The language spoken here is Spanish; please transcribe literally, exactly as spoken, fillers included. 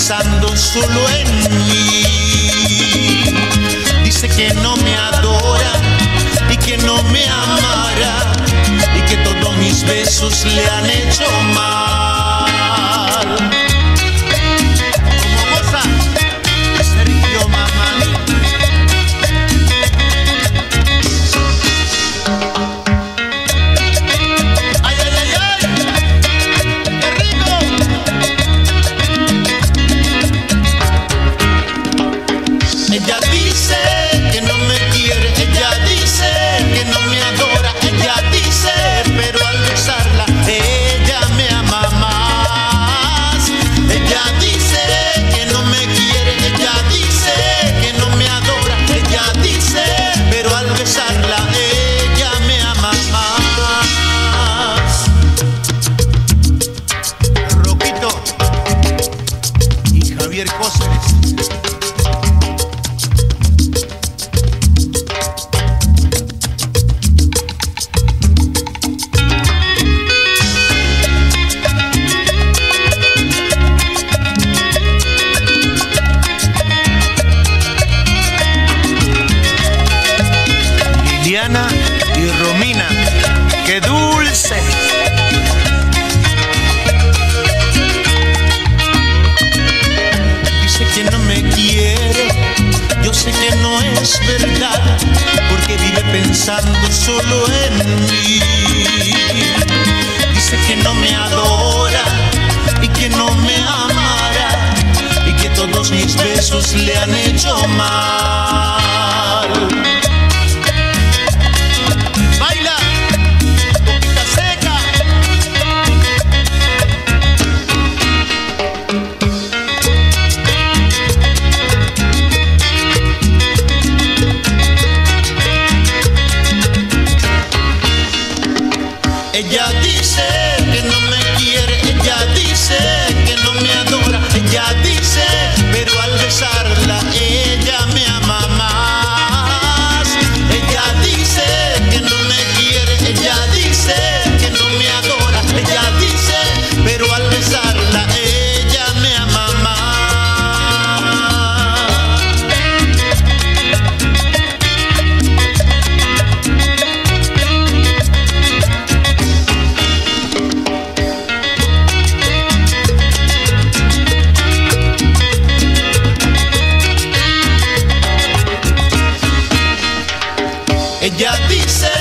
pensando solo en mí. Dice que no me adora y que no me amará y que todos mis besos le han hecho mal. Como goza Sergio Mamani. Ay, ay, ay, ay, qué rico. Ella dice que no me quiere, ella dice que no me adora, ella dice, pero al besarla ella me ama más. Ella dice que no me quiere, ella dice que no me adora, ella dice, pero al besarla ella me ama más. Roquito y Javier Cóceres. Liliana y Romina, qué dulce. Dice que no me quiere, yo sé que no es verdad, porque vive pensando solo en mí. Dice que no me adora y que no me amará y que todos mis besos le han hecho mal. Baila, boquita seca. Ella dice que no me quiere, ella dice que no me adora, ella dice, pero al besarla ella me ama más. Ella dice que no me quiere, ella dice que no me adora, ella dice, pero al besarla ella me ama más. Ella dice